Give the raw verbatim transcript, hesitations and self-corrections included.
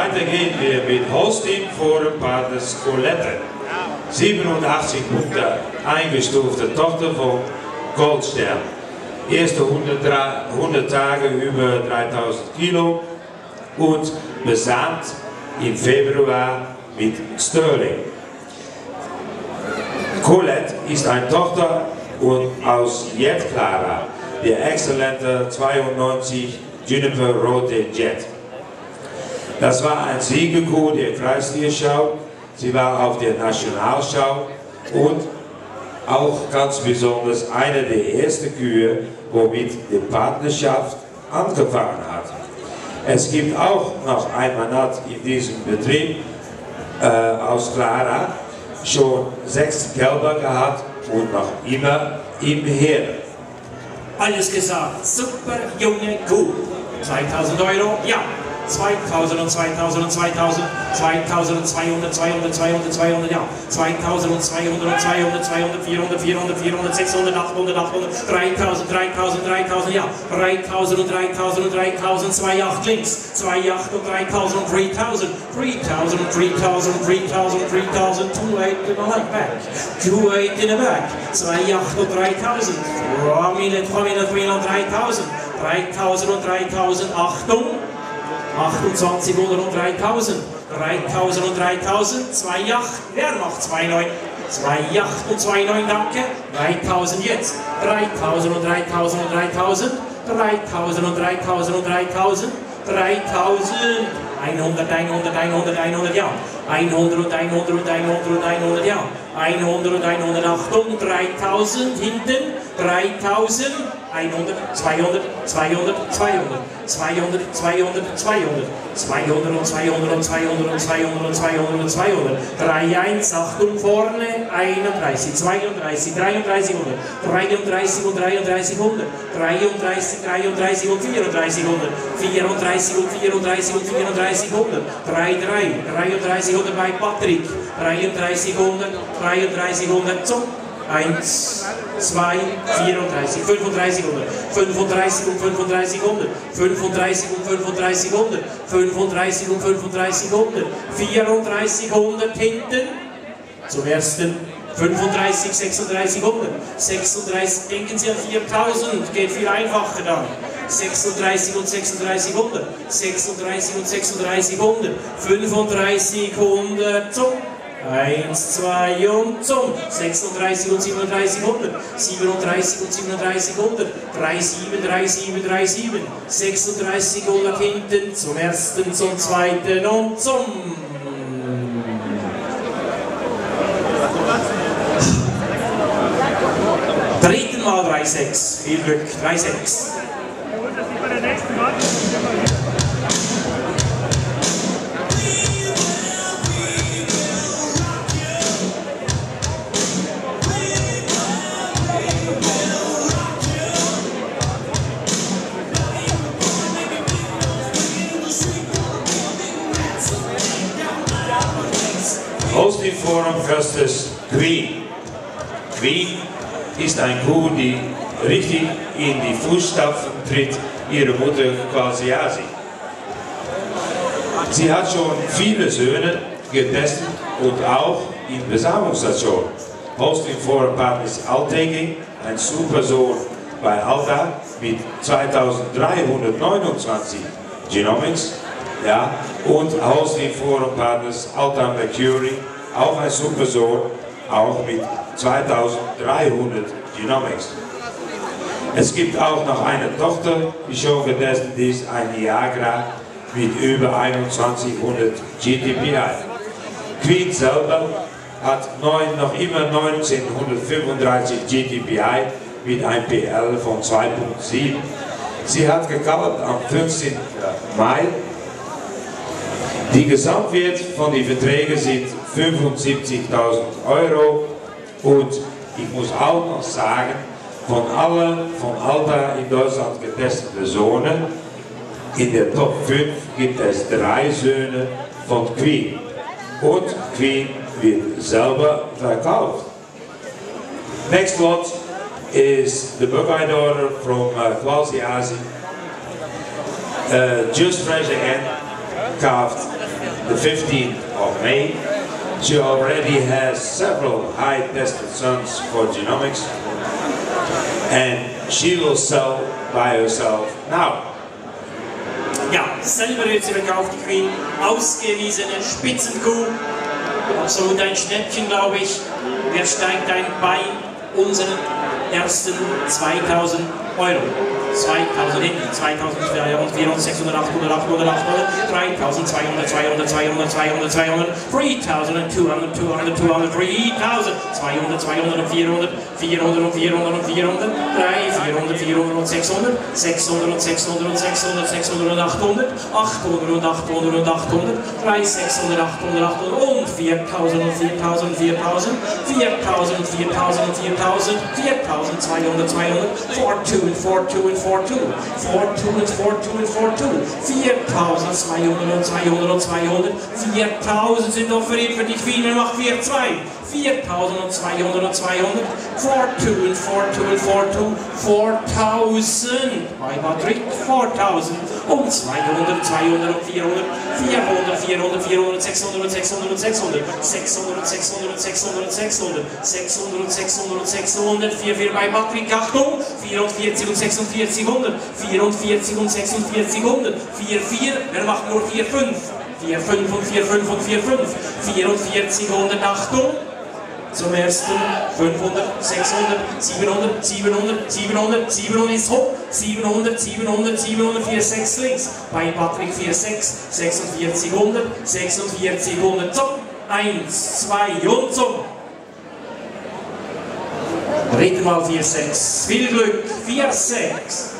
weiter gehen wir mit Holstein Forum Partners Colette. siebenundachtzig Punkte eingestufte Tochter von Goldstern. Erste hundert Tage über dreitausend Kilo und besamt im Februar mit Sterling. Colette ist eine Tochter und aus Jet Clara, der exzellente zweiundneunzig Juniper Rote Jet. Das war ein Siegerkuh der Kreistierschau, sie war auf der Nationalschau und auch ganz besonders eine der ersten Kühe, womit die Partnerschaft angefangen hat. Es gibt auch noch ein Manat in diesem Betrieb äh, aus Clara, schon sechs Kälber gehabt und noch immer im Herde. Alles gesagt, super junge Kuh. zweitausend Euro, ja. zweitausend und zweitausend und zweitausend, zweitausendzweihundert, zweihundert, zweihundert, zweihundert, ja. zweitausendzweihundert, zweihundert, zweihundert, vierhundert, vierhundert, vierhundert, sechshundert, achthundert, achthundert, dreitausend, dreitausend, dreitausend, ja. dreitausend und dreitausend und dreitausend, zwei acht links, zwei acht und dreitausend und dreitausend, dreitausend und dreitausend und dreitausand und dreitausand, two eight in the back, two eight in the back, zwei acht und dreitausend, trois mille, trois mille, trois mille und dreitausend, dreitausend und dreitausend, Achtung, achtundzwanzighundert und dreitausend, dreitausend und dreitausend, zwei acht, wer macht zwei neun? zwei acht und zwei neun, danke, dreitausend jetzt, dreitausend und dreitausend und dreitausend, dreitausend und dreitausend und dreitausend, dreitausend, hundert, hundert, hundert, hundert, ja, hundert und hundert und hundert und hundert, ja, hundert und hundert, Achtung, dreitausend, hinten, dreitausend, hundert, zweihundert, zweihundert, zweihundert, zweihundert, zweihundert, zweihundert, zweihundert und zweihundert und zweihundert und zweihundert und zweihundert und zweihundert, drei eins, Achtung vorne, einunddreißig, zweiunddreißig, dreiunddreißig, dreiunddreißig und dreiunddreißig, dreiunddreißig, dreiunddreißig und vierunddreißig, vierunddreißig und vierunddreißig und vierunddreißig, dreiunddreißig, dreiunddreißig bei Patrick, dreiunddreißig, dreiunddreißig zum eins, zwei, vierunddreißig, fünfunddreißig, fünfunddreißig und fünfunddreißig, fünfunddreißig und fünfunddreißig, fünfunddreißig und fünfunddreißig, vierunddreißig hinten zum ersten, fünfunddreißig, sechsunddreißig, sechsunddreißig, denken Sie an viertausend, geht viel einfacher dann. sechsunddreißig und sechsunddreißig, sechsunddreißig und sechsunddreißig, fünfunddreißig, hundert zum eins, zwei und zum sechsunddreißig und siebenunddreißig, siebenunddreißig und siebenunddreißig, siebenunddreißig, siebenunddreißig, siebenunddreißig, sechsunddreißig hundert hinten zum ersten, zum zweiten und zum dritten Mal drei sechs. Viel Glück, drei sechs. Holstein Forum versus Queen. Queen ist ein Kuh, die richtig in die Fußstapfen tritt, ihre Mutter Quasiasi. Sie hat schon viele Söhne getestet und auch in Besamungsstationen. Holstein Forum Partners Altaking, ein Supersohn bei Alta mit zweitausenddreihundertneunundzwanzig Genomics. Ja, und Holstein Forum Partners Alta Mercury, auch ein Supersohn, auch mit zweitausenddreihundert Genomics. Es gibt auch noch eine Tochter, die schon getestet ist, ein Niagara mit über einundzwanzighundert G T P I. Queen selber hat neun, noch immer neunzehnhundertfünfunddreißig G T P I mit einem P L von zwei Komma sieben. Sie hat gekalbt am fünfzehnten Mai. Die Gesamtwert von den Verträgen sind fünfundsiebzigtausend Euro und ich muss auch noch sagen, von allen von Alta in Deutschland getesteten Söhnen, in der Top fünf gibt es drei Söhne von Queen und Queen wird selber verkauft. Next lot is the Buckeye daughter from uh, Quasiasi, uh, just fresh again, calved the fifteenth of May. She already has several high-tested sons for genomics, and she will sell by herself now. Ja, selber wird sie verkauft, die Queen, ausgewiesene Spitzenkuh, absolut ein Schnäppchen, glaube ich. Wer steigt ein bei unseren ersten zweitausend Euro? zweitausend, zweitausend, vierhundert, sechshundert, achthundert, achthundert, achthundert, dreitausend, zweihundert, zweihundert, zweihundert, zweihundert, zweihundert, dreitausend, zweihundert, zweihundert, zweihundert, dreitausend, zweihundert, zweihundert, vierhundert, vierhundert, vierhundert, vierhundert, vierhundert, vierhundert, sechshundert, sechshundert, sechshundert, sechshundert, sechshundert, achthundert, achthundert, achthundert, achthundert, sechshundert, achthundert, achthundert und viertausend, viertausend, viertausend, viertausend, viertausend, viertausend, viertausend, zweihundert, zweihundert, four two and four two and four two, four two and four two and four two, viertausend, zweihundert und zweihundert und zweihundert, viertausend sind offeriert für die Queen, er macht vier zwei, viertausend und zweihundert und zweihundert, four two and four two and four two, viertausend, bei Patrick, viertausend und zweihundert, zweihundert und vierhundert, vierhundert, vierhundert, vierhundert, sechshundert, sechshundert, sechshundert, sechshundert, sechshundert, sechshundert, sechshundert, sechshundert, sechshundert, sechshundert, vier, vier bei Patrick, Achtung, vierundvierzig und sechsundvierzig, hundert, vierundvierzig und sechsundvierzig, hundert, vier, vier, er macht nur vier, fünf, vier, fünf und vier, fünf und vier, fünf, vierundvierzig, hundert, Achtung, zum ersten, fünfhundert, sechshundert, siebenhundert, siebenhundert, siebenhundert, siebenhundert ist hoch, siebenhundert, siebenhundert, siebenhundert, vier, sechs links, bei Patrick vier, sechs, sechsundvierzig, hundert, sechsundvierzig, hundert, zum, eins, zwei und zum. Dritte Mal vier, sechs, viel Glück, vier, sechs.